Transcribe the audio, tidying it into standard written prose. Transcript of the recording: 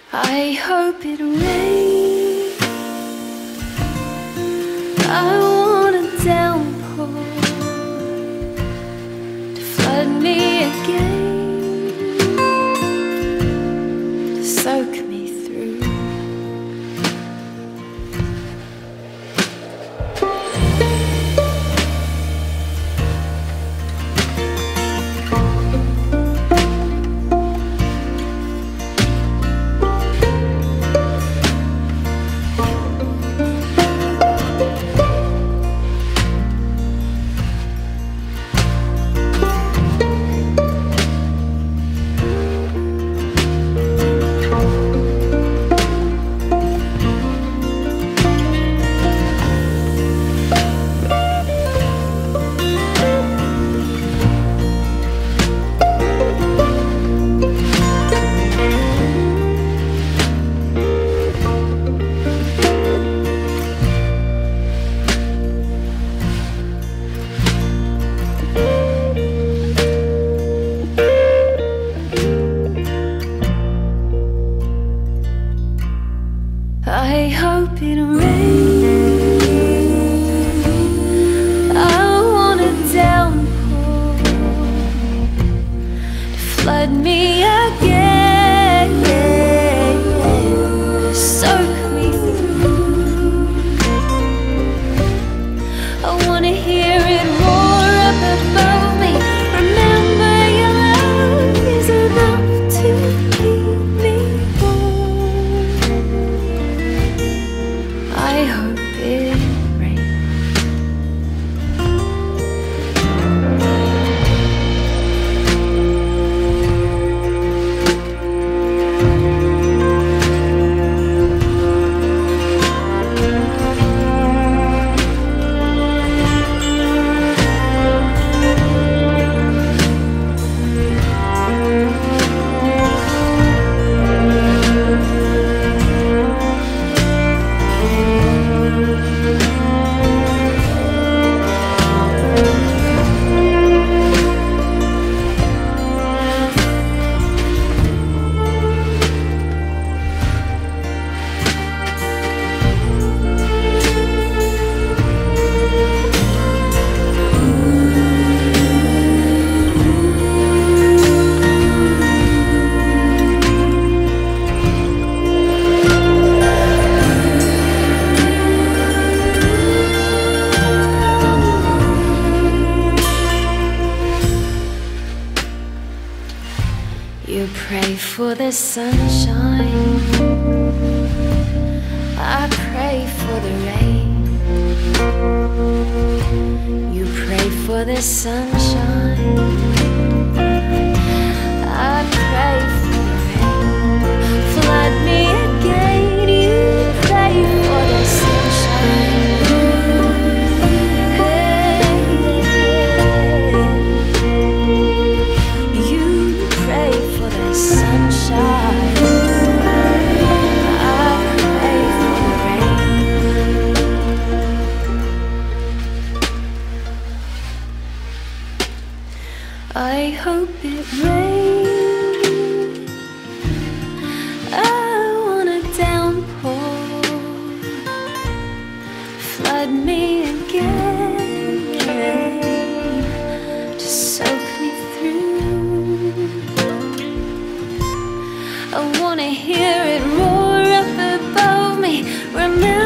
I hope it rains. I want a downpour to flood me again, to soak me through. I hope it rains. I want a downpour to flood me again, to soak me through. I wanna hear it roar up above me. Remember, your love is enough to keep me warm. I hope it rains. You pray for the sunshine, I pray for the rain. You pray for the sunshine, I pray for the rain. Flood me again, you pray for the sunshine. I hope it rains. I want a downpour, flood me again, to soak me through. I wanna hear it roar up above me. Remember